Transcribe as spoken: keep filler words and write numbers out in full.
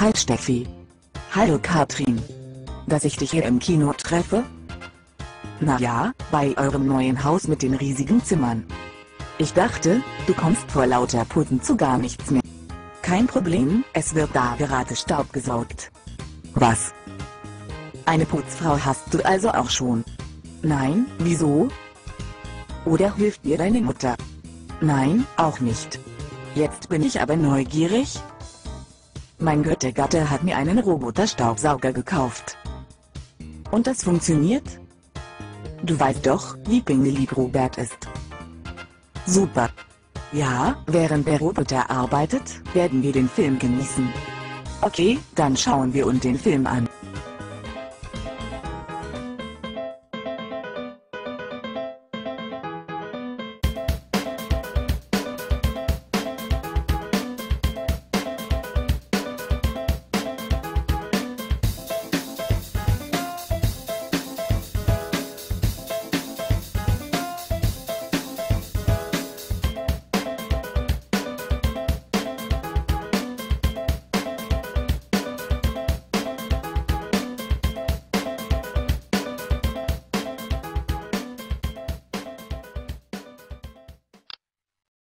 Hi Steffi. Hallo Katrin. Dass ich dich hier im Kino treffe? Na ja, bei eurem neuen Haus mit den riesigen Zimmern. Ich dachte, du kommst vor lauter Putzen zu gar nichts mehr. Kein Problem, es wird da gerade Staub gesaugt. Was? Eine Putzfrau hast du also auch schon? Nein, wieso? Oder hilft dir deine Mutter? Nein, auch nicht. Jetzt bin ich aber neugierig. Mein Göttergatte hat mir einen Roboterstaubsauger gekauft. Und das funktioniert? Du weißt doch, wie pingelieb Robert ist. Super. Ja, während der Roboter arbeitet, werden wir den Film genießen. Okay, dann schauen wir uns den Film an.